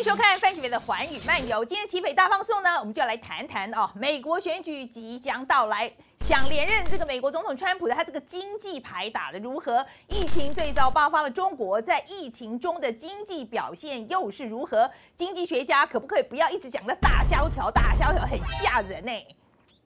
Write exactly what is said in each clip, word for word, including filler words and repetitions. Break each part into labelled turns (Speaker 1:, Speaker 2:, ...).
Speaker 1: 收看范启伟的寰宇漫游。今天齐匪大放送呢，我们就要来谈谈哦，美国选举即将到来，想连任这个美国总统川普的他这个经济牌打得如何？疫情最早爆发了中国，在疫情中的经济表现又是如何？经济学家可不可以不要一直讲的大萧条？大萧条很吓人呢、欸。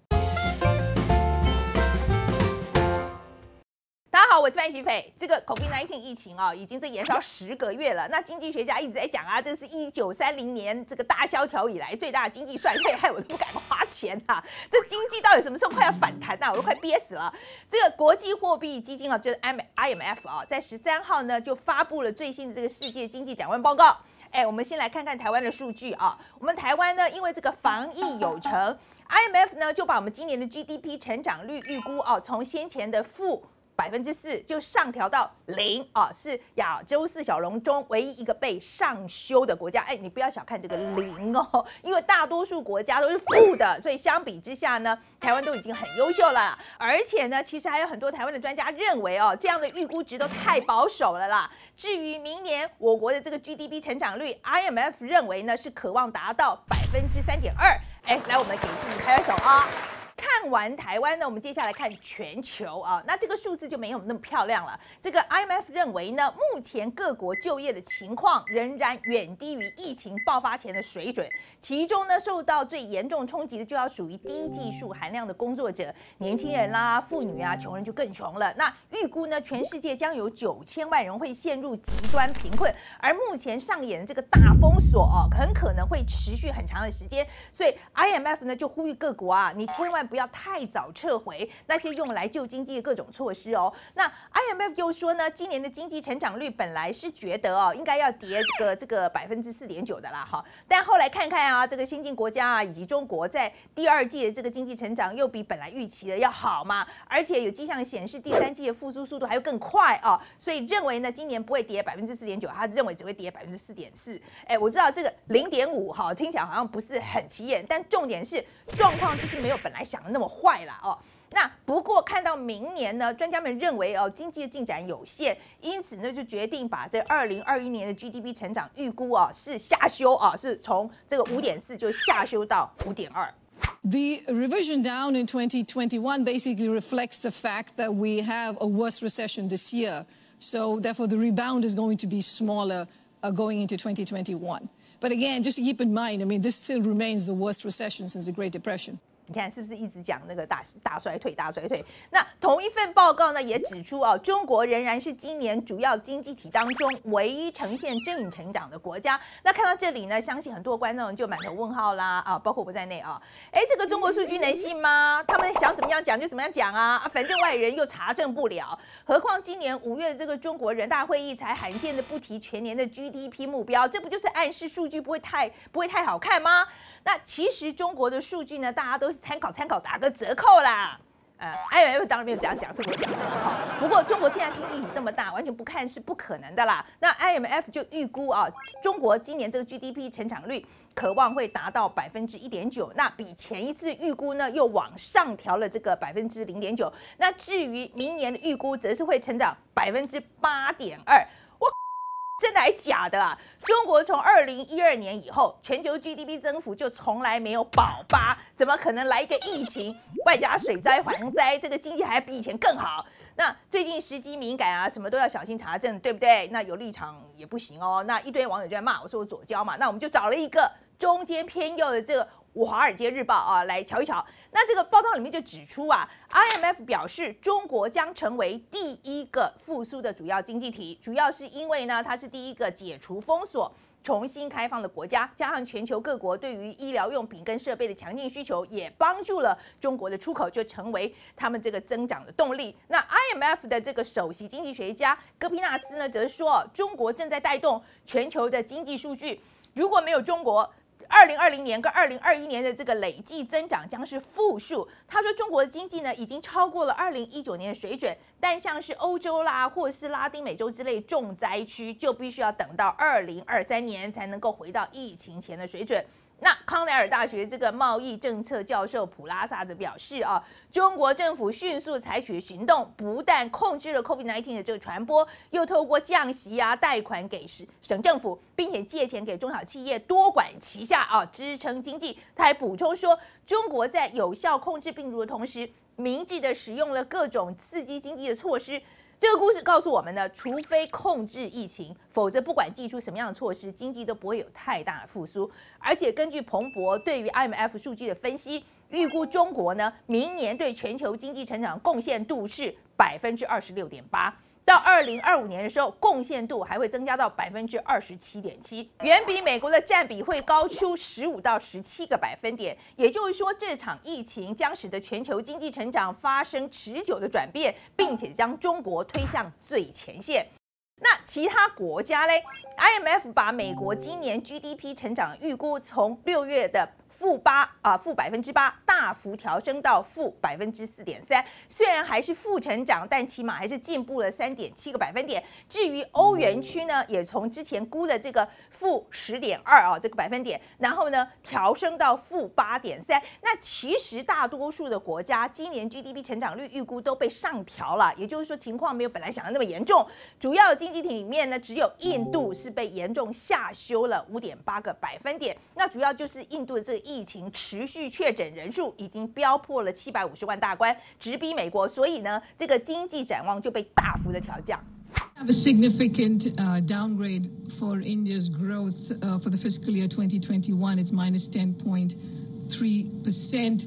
Speaker 1: 大家好，我是范喜斐。这个 COVID 十九 疫情啊、哦，已经这延烧十个月了。那经济学家一直在讲啊，这是一九三零年这个大萧条以来最大的经济衰退，害我都不敢花钱啊！这经济到底什么时候快要反弹啊？我都快憋死了。这个国际货币基金啊，就是 I M F 啊，在十三号呢就发布了最新的这个世界经济展望报告。哎，我们先来看看台湾的数据啊。我们台湾呢，因为这个防疫有成 ，I M F 呢就把我们今年的 G D P 成长率预估哦，从先前的负百分之四就上调到零啊，是亚洲四小龙中唯一一个被上修的国家。哎，你不要小看这个零哦，因为大多数国家都是负的，所以相比之下呢，台湾都已经很优秀了。而且呢，其实还有很多台湾的专家认为哦，这样的预估值都太保守了啦。至于明年我国的这个 G D P 成长率 ，I M F 认为呢是渴望达到百分之三点二。哎，来，我们给自己拍拍手啊！看完台湾呢，我们接下来看全球啊，那这个数字就没有那么漂亮了。这个 I M F 认为呢，目前各国就业的情况仍然远低于疫情爆发前的水准，其中呢，受到最严重冲击的就要属于低技术含量的工作者，年轻人啦、妇女啊，穷人就更穷了。那预估呢，全世界将有九千万人会陷入极端贫困，而目前上演的这个大封锁哦，很可能会持续很长的时间，所以 I M F 呢就呼吁各国啊，你千万不要太早撤回那些用来救经济的各种措施哦。那 I M F 又说呢，今年的经济成长率本来是觉得哦，应该要跌这个这个百分之四点九的啦哈，但后来看看啊，这个先进国家啊以及中国在第二季的这个经济成长又比本来预期的要好嘛，而且有迹象显示第三季的复苏速度还会更快啊，所以认为呢今年不会跌百分之四点九，他认为只会跌百分之四点四。哎，我知道这个零点五哈听起来好像不是很起眼，但重点是状况就是没有本来想的那么坏啦哦。那不过看到明年呢，专家们认为哦，经济的进展有限，因此呢就决定把这二零二一年的 G D P 成长预估啊是下修啊，是从这个五点四就下修到五点二。
Speaker 2: The revision down in twenty twenty-one basically reflects the fact that we have a worse recession this year. So therefore the rebound is going to be smaller uh, going into twenty twenty-one. But again, just keep in mind, I mean, this still remains the worst recession since the Great Depression.
Speaker 1: 你看是不是一直讲那个大大衰退、大衰退？那同一份报告呢，也指出哦，中国仍然是今年主要经济体当中唯一呈现正成长的国家。那看到这里呢，相信很多观众就满头问号啦啊，包括我在内啊。哎，这个中国数据能信吗？他们想怎么样讲就怎么样讲啊，反正外人又查证不了。何况今年五月这个中国人大会议才罕见的不提全年的 G D P 目标，这不就是暗示数据不会太不会太好看吗？那其实中国的数据呢，大家都是参考参考，打个折扣啦。呃 ，I M F 当然没有这样讲，是我讲的哈。不过中国现在经济体这么大，完全不看是不可能的啦。那 I M F 就预估啊，中国今年这个 G D P 成长率渴望会达到百分之一点九，那比前一次预估呢又往上调了这个百分之零点九。那至于明年的预估，则是会成长百分之八点二。真的还假的啊？中国从二零一二年以后，全球 G D P 增幅就从来没有保八，怎么可能来一个疫情，外加水灾、蝗灾，这个经济还比以前更好？那最近时机敏感啊，什么都要小心查证，对不对？那有立场也不行哦。那一堆网友就在骂我说我左交嘛，那我们就找了一个中间偏右的这个《华尔街日报》啊来瞧一瞧。那这个报道里面就指出啊 ，I M F 表示中国将成为第一个复苏的主要经济体，主要是因为呢，它是第一个解除封锁、重新开放的国家，加上全球各国对于医疗用品跟设备的强劲需求，也帮助了中国的出口，就成为他们这个增长的动力。那 I M F 的这个首席经济学家戈皮纳斯呢，则说，中国正在带动全球的经济数据，如果没有中国，二零二零年跟二零二一年的这个累计增长将是负数。他说，中国的经济呢已经超过了二零一九年的水准，但像是欧洲啦，或是拉丁美洲之类重灾区，就必须要等到二零二三年才能够回到疫情前的水准。 那康奈尔大学这个贸易政策教授普拉萨则表示啊，中国政府迅速采取行动，不但控制了 COVID 十九 的这个传播，又透过降息啊、贷款给省政府，并且借钱给中小企业，多管齐下啊，支撑经济。他还补充说，中国在有效控制病毒的同时，明智的使用了各种刺激经济的措施。这个故事告诉我们呢，除非控制疫情，否则不管祭出什么样的措施，经济都不会有太大的复苏。而且根据彭博对于 I M F 数据的分析，预估中国呢明年对全球经济成长贡献度是百分之二十六点八。到二零二五年的时候，贡献度还会增加到百分之二十七点七，远比美国的占比会高出十五到十七个百分点。也就是说，这场疫情将使得全球经济成长发生持久的转变，并且将中国推向最前线。那其他国家嘞 ？I M F 把美国今年 G D P 成长预估从六月的负八啊负百分之八大幅调升到负百分之四点三，虽然还是负成长，但起码还是进步了三点七个百分点。至于欧元区呢，也从之前估的这个负十点二啊这个百分点，然后呢调升到负八点三。那其实大多数的国家今年 G D P 成长率预估都被上调了，也就是说情况没有本来想的那么严重。主要的经济体里面呢，只有印度是被严重下修了五点八个百分点。那主要就是印度的这个疫情持续确诊人数已经飙破了七百五十万大关，直逼美国，所以呢，这个经济展望就被大幅的调降。
Speaker 2: Have a significant uh, downgrade for India's growth uh, for the fiscal year twenty twenty-one. It's minus ten point three percent.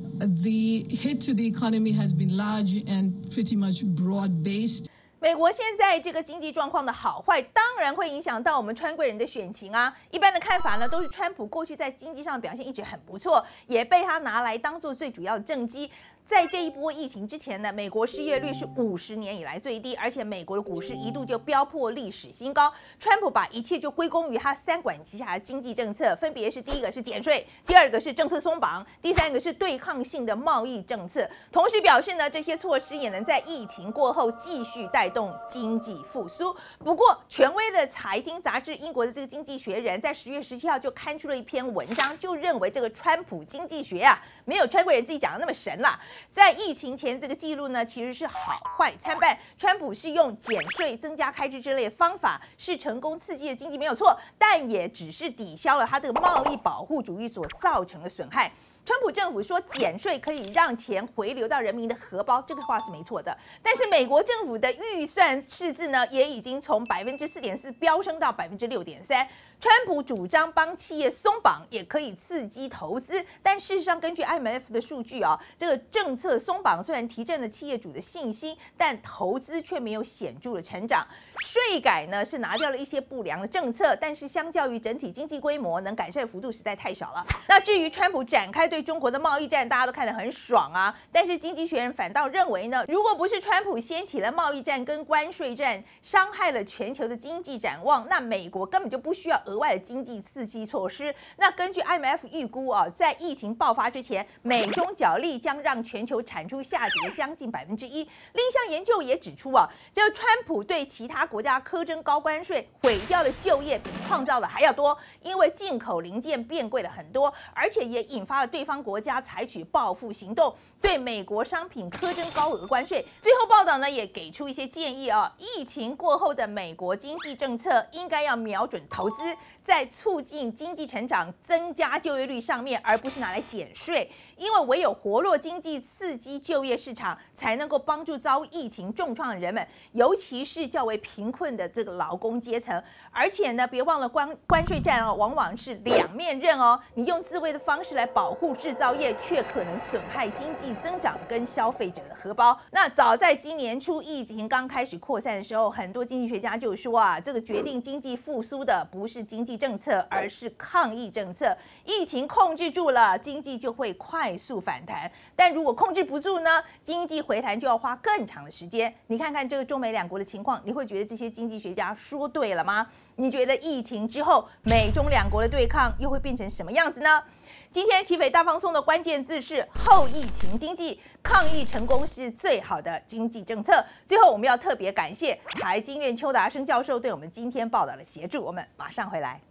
Speaker 2: The hit to the economy has been large and pretty much broad-based.
Speaker 1: 美国现在这个经济状况的好坏，当然会影响到我们川贵人的选情啊。一般的看法呢，都是川普过去在经济上的表现一直很不错，也被他拿来当做最主要的政绩。在这一波疫情之前呢，美国失业率是五十年以来最低，而且美国的股市一度就飙破历史新高。川普把一切就归功于他三管齐下的经济政策，分别是第一个是减税，第二个是政策松绑，第三个是对抗性的贸易政策。同时表示呢，这些措施也能在疫情过后继续带动经济复苏。不过，权威的财经杂志英国的这个《经济学人》在十月十七号就刊出了一篇文章，就认为这个川普经济学啊，没有川贵人自己讲的那么神啦。在疫情前这个记录呢，其实是好坏参半。川普是用减税、增加开支之类的方法，是成功刺激了经济没有错，但也只是抵消了他这个贸易保护主义所造成的损害。川普政府说减税可以让钱回流到人民的荷包，这个话是没错的。但是美国政府的预算赤字呢，也已经从百分之四点四飙升到百分之六点三。川普主张帮企业松绑，也可以刺激投资，但事实上，根据 I M F 的数据啊，这个政策松绑虽然提振了企业主的信心，但投资却没有显著的成长。税改呢是拿掉了一些不良的政策，但是相较于整体经济规模，能改善的幅度实在太小了。那至于川普展开对中国的贸易战，大家都看得很爽啊，但是经济学人反倒认为呢，如果不是川普掀起了贸易战跟关税战，伤害了全球的经济展望，那美国根本就不需要额外的经济刺激措施。那根据 I M F 预估啊，在疫情爆发之前，美中角力将让全球产出下跌将近百分之一。另一项研究也指出啊，这个川普对其他国家苛征高关税，毁掉的就业比创造的还要多，因为进口零件变贵了很多，而且也引发了对方国家采取报复行动，对美国商品苛征高额关税。最后报道呢也给出一些建议啊，疫情过后的美国经济政策应该要瞄准投资，在促进经济成长、增加就业率上面，而不是拿来减税。因为唯有活络经济、刺激就业市场，才能够帮助遭疫情重创的人们，尤其是较为贫困的这个劳工阶层。而且呢，别忘了关关税战哦，往往是两面刃哦。你用自卫的方式来保护制造业，却可能损害经济增长跟消费者的荷包。那早在今年初疫情刚开始扩散的时候，很多经济学家就说啊，这个决定经济复苏的不是经济政策，而是抗疫政策。疫情控制住了，经济就会快速反弹；但如果控制不住呢，经济回弹就要花更长的时间。你看看这个中美两国的情况，你会觉得这些经济学家说对了吗？你觉得疫情之后美中两国的对抗又会变成什么样子呢？今天起斐大放送的关键字是后疫情经济，抗疫成功是最好的经济政策。最后，我们要特别感谢台经院邱达生教授对我们今天报道的协助。我们马上回来。